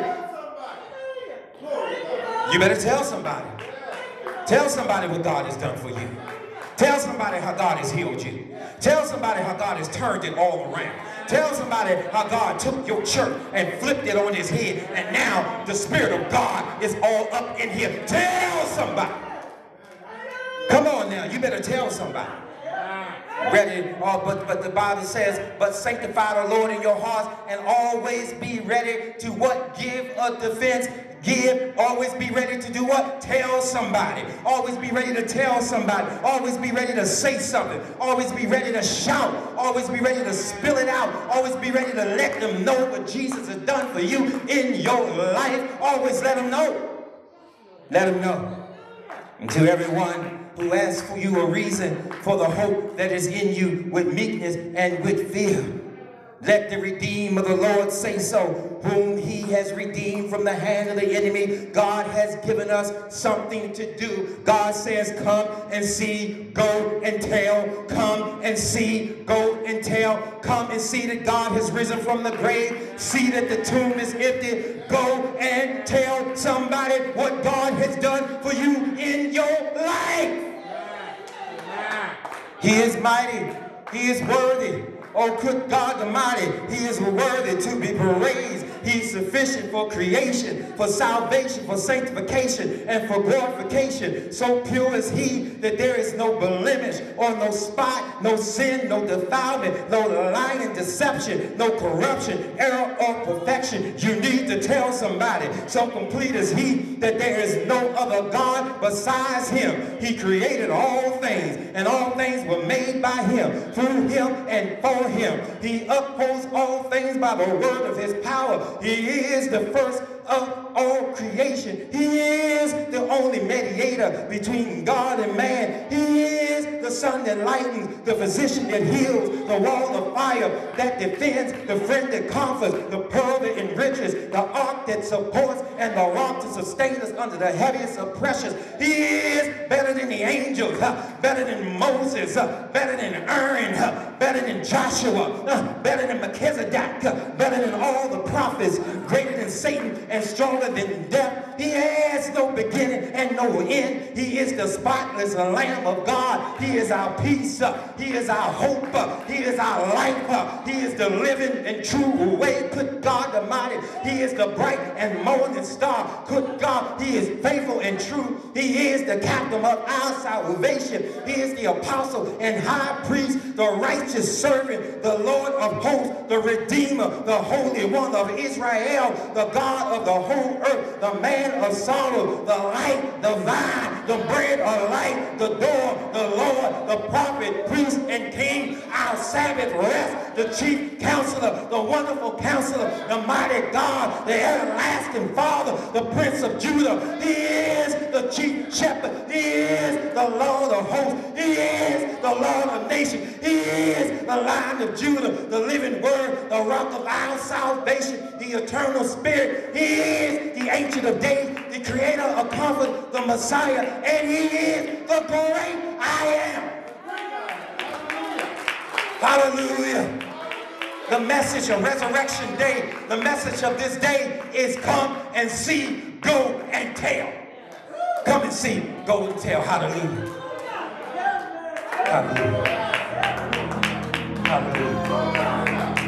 You better tell somebody. Tell somebody what God has done for you. Tell somebody how God has healed you. Tell somebody how God has turned it all around. Tell somebody how God took your church and flipped it on his head, and now the Spirit of God is all up in here. Tell somebody. Come on now, you better tell somebody. Ready, oh, but, but the Bible says, but sanctify the Lord in your hearts and always be ready to what? Give a defense. Give, always be ready to do what? Tell somebody. Always be ready to tell somebody. Always be ready to say something. Always be ready to shout. Always be ready to spill it out. Always be ready to let them know what Jesus has done for you in your life. Always let them know. Let them know. Until everyone who asks for you a reason for the hope that is in you with meekness and with fear. Let the redeemed of the Lord say so, whom he has redeemed from the hand of the enemy. God has given us something to do. God says, come and see, go and tell. Come and see, go and tell. Come and see that God has risen from the grave. See that the tomb is empty. Go and tell somebody what God has done for you in your life. He is mighty. He is worthy. Oh, good God Almighty, he is worthy to be praised. He is sufficient for creation, for salvation, for sanctification, and for glorification. So pure is he that there is no blemish or no spot, no sin, no defilement, no lying, deception, no corruption, error, or perfection. You need to tell somebody. So complete is he that there is no other God besides him. He created all things, and all things were made by him, through him, and for him. He upholds all things by the word of his power. for he is the first of all creation. He is the only mediator between God and man. He is the sun that lightens, the physician that heals, the wall of fire that defends, the friend that comforts, the pearl that enriches, the ark that supports, and the rock to sustain us under the heaviest of pressures. He is better than the angels, uh, better than Moses, uh, better than Aaron, uh, better than Joshua, uh, better than Melchizedek, uh, better than all the prophets, greater than Satan and stronger than death. He has no beginning and no end. He is the spotless Lamb of God. He is our peace. Uh, he is our hope. Uh, he is our life. Uh, he is the living and true way. Good God Almighty. He is the bright and morning star. Good God. He is faithful and true. He is the captain of our salvation. He is the apostle and high priest, the righteous servant, the Lord of hosts, the Redeemer, the Holy One of Israel, the God of the whole earth, the man of sorrow, the light, the vine, the bread of life, the door, the Lord, the prophet, priest, and king, our Sabbath rest, the chief counselor, the wonderful counselor, the mighty God, the everlasting Father, the Prince of Judah. He is the chief shepherd. He is the Lord of hosts. He is the Lord of nations. He is the Lion of Judah, the living word, the rock of our salvation, the eternal spirit. He is the ancient of days, the creator of comfort, the Messiah, and he is the great I am. Hallelujah. The message of Resurrection Day, the message of this day is come and see, go and tell. Come and see, go and tell. Hallelujah. Hallelujah. Hallelujah.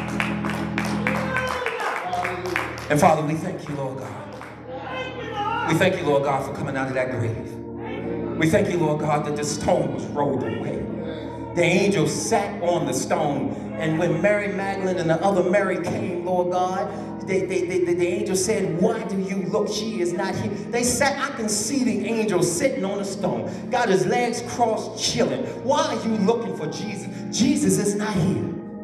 And Father, we thank you, Lord God. We thank you, Lord God, for coming out of that grave. We thank you, Lord God, that the stone was rolled away. The angel sat on the stone, and when Mary Magdalene and the other Mary came, Lord God, they, they, they, the angel said, why do you look? She is not here. They sat, I can see the angel sitting on a stone, got his legs crossed, chilling. Why are you looking for Jesus? Jesus is not here.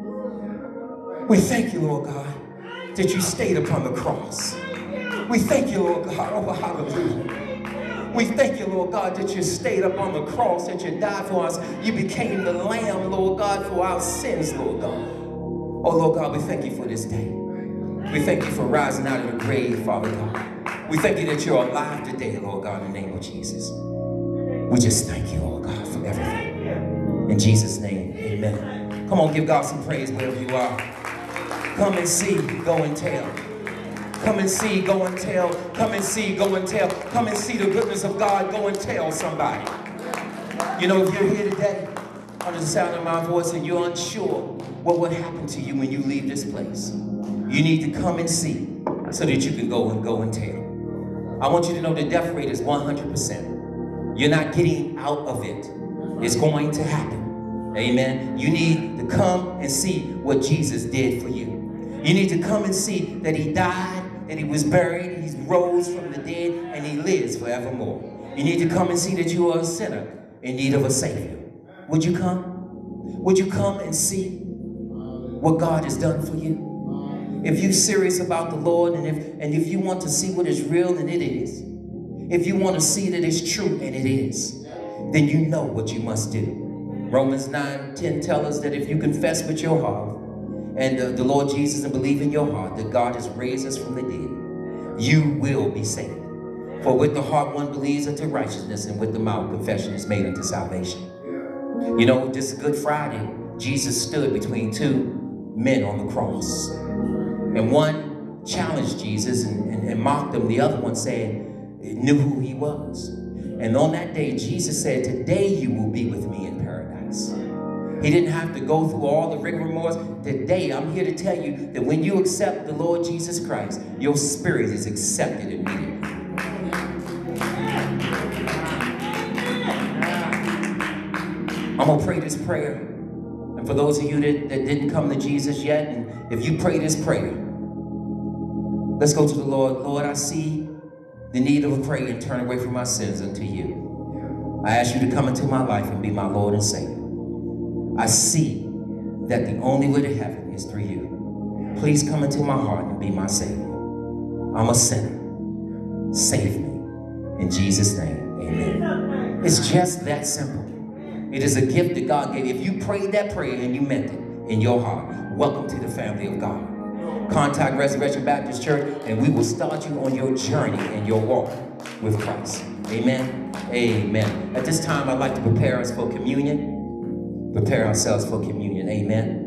We thank you, Lord God, that you stayed upon the cross. We thank you, Lord God. Oh, hallelujah. We thank you, Lord God, that you stayed up on the cross, that you died for us. You became the Lamb, Lord God, for our sins, Lord God. Oh, Lord God, we thank you for this day. We thank you for rising out of the grave, Father God. We thank you that you're alive today, Lord God, in the name of Jesus. We just thank you, Lord God, for everything. In Jesus' name, amen. Come on, give God some praise wherever you are. Come and see, go and tell. Come and see, go and tell. Come and see, go and tell. Come and see the goodness of God. Go and tell somebody. You know, if you're here today under the sound of my voice and you're unsure what would happen to you when you leave this place, you need to come and see so that you can go and go and tell. I want you to know the death rate is one hundred percent. You're not getting out of it. It's going to happen. Amen. You need to come and see what Jesus did for you. You need to come and see that he died, that he was buried, he rose from the dead, and he lives forevermore. You need to come and see that you are a sinner in need of a Savior. Would you come? Would you come and see what God has done for you? If you're serious about the Lord, and if, and if you want to see what is real, and it is. If you want to see that it's true, and it is, then you know what you must do. Romans nine ten tells us that if you confess with your heart, and uh, the Lord Jesus, and believe in your heart that God has raised us from the dead, you will be saved. For with the heart one believes unto righteousness, and with the mouth confession is made unto salvation. You know, this Good Friday, Jesus stood between two men on the cross. And one challenged Jesus and, and, and mocked him. The other one said, knew who he was. And on that day, Jesus said, today you will be with me in paradise. He didn't have to go through all the rigmaroles. Today, I'm here to tell you that when you accept the Lord Jesus Christ, your spirit is accepted immediately. I'm going to pray this prayer. And for those of you that, that didn't come to Jesus yet, and if you pray this prayer, let's go to the Lord. Lord, I see the need of a prayer and turn away from my sins unto you. I ask you to come into my life and be my Lord and Savior. I see that the only way to heaven is through you. Please come into my heart and be my Savior. I'm a sinner. Save me. In Jesus' name, amen. It's just that simple. It is a gift that God gave. If you prayed that prayer and you meant it in your heart, welcome to the family of God. Contact Resurrection Baptist Church and we will start you on your journey and your walk with Christ. Amen. Amen. At this time, I'd like to prepare us for communion. Prepare ourselves for communion. Amen.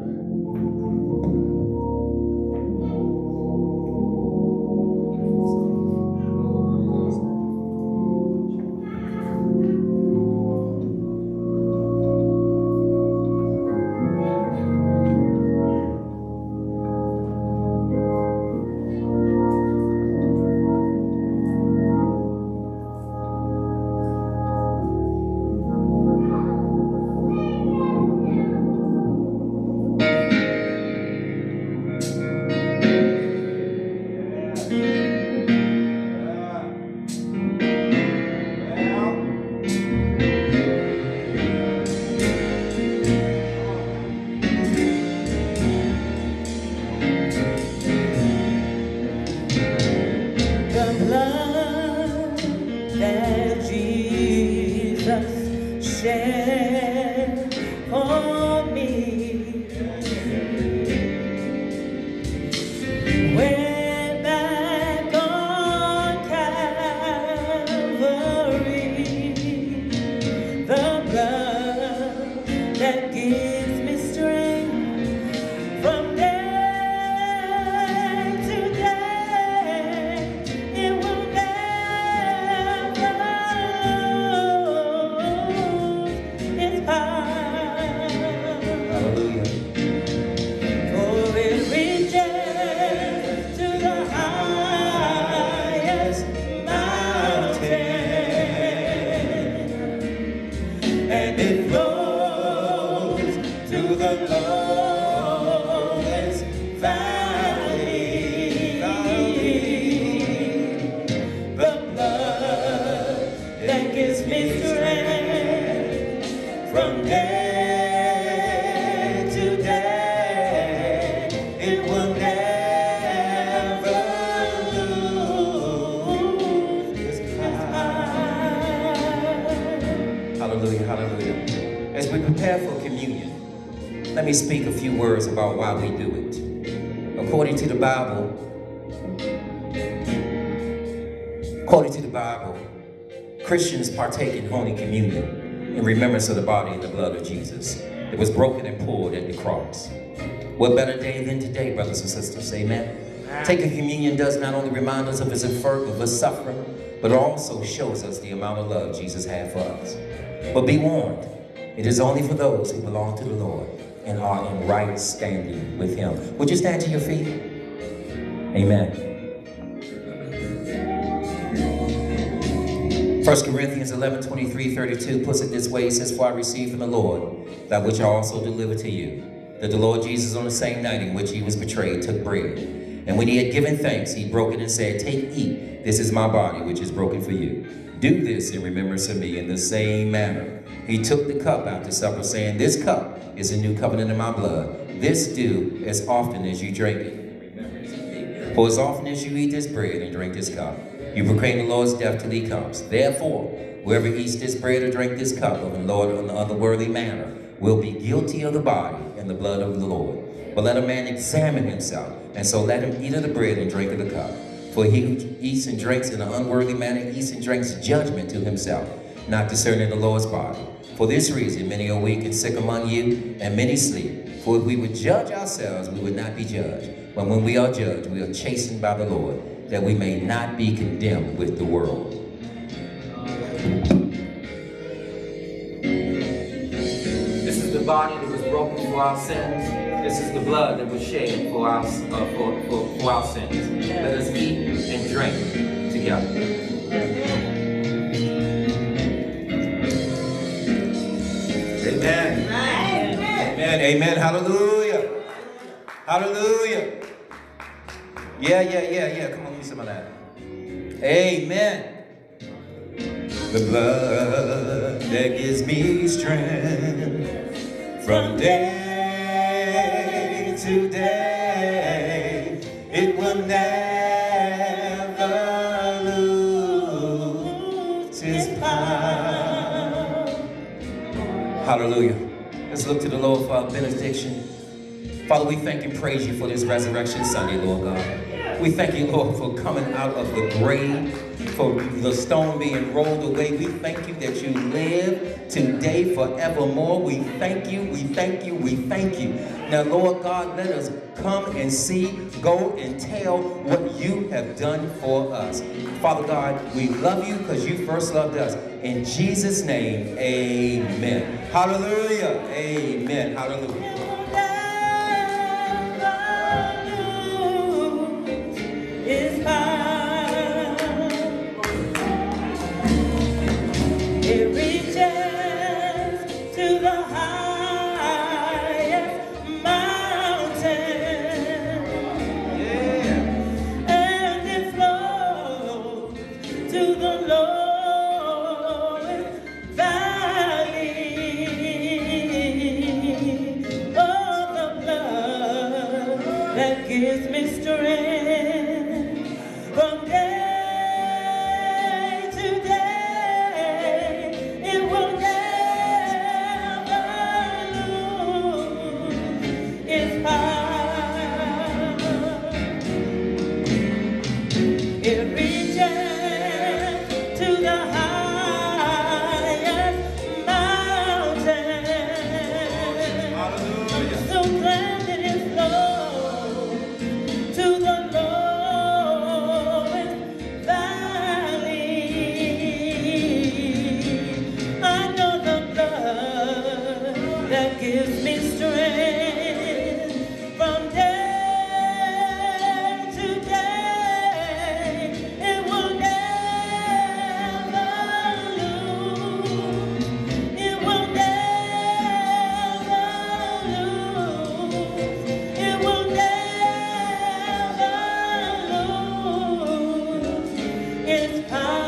Let me speak a few words about why we do it. According to the Bible, according to the Bible, Christians partake in Holy Communion in remembrance of the body and the blood of Jesus that was broken and poured at the cross. What better day than today, brothers and sisters? Amen. Taking communion does not only remind us of his infirmity, of his suffering, but it also shows us the amount of love Jesus had for us. But be warned, it is only for those who belong to the Lord and are in right standing with him. Would you stand to your feet? Amen. First Corinthians eleven, twenty-three, thirty-two puts it this way. It says, for I received from the Lord that which I also delivered to you, that the Lord Jesus on the same night in which he was betrayed took bread. And when he had given thanks, he broke it and said, take, eat, this is my body which is broken for you. Do this in remembrance of me. In the same manner, he took the cup after supper, saying, this cup is a new covenant in my blood. This do as often as you drink it. For as often as you eat this bread and drink this cup, you proclaim the Lord's death till he comes. Therefore, whoever eats this bread or drink this cup of the Lord in an unworthy manner will be guilty of the body and the blood of the Lord. But let a man examine himself, and so let him eat of the bread and drink of the cup. For he who eats and drinks in an unworthy manner eats and drinks judgment to himself, not discerning the Lord's body. For this reason, many are weak and sick among you, and many sleep. For if we would judge ourselves, we would not be judged. But when we are judged, we are chastened by the Lord, that we may not be condemned with the world. This is the body that was broken for our sins. This is the blood that was shed for our, uh, for, for, for our sins. Let us eat and drink together. Amen. Amen. Amen. Hallelujah. Hallelujah. Yeah, yeah, yeah, yeah. Come on, give me some of that. Amen. The blood that gives me strength from day to day, it will never Hallelujah. Let's look to the Lord for our benediction. Father, we thank and praise you for this Resurrection Sunday, Lord God. We thank you, Lord, for coming out of the grave, for the stone being rolled away. We thank you that you live today forevermore. We thank you, we thank you, we thank you. Now, Lord God, let us come and see, go and tell what you have done for us. Father God, we love you because you first loved us. In Jesus' name, amen. Hallelujah, amen, hallelujah. Is high. It reaches to the highest mountain, yeah. And it flows to the lowest valley. Oh, the blood that gives me strength. From day to day, it will never lose its power. It reaches to the highest mountain. Hallelujah. So glad that it flows to the gives me strength from day to day. It will never lose. It will never lose. It will never lose its power.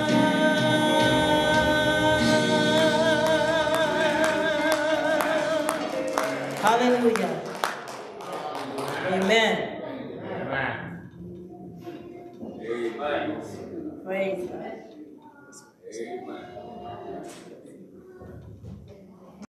Hallelujah. Amen. Amen. Praise God.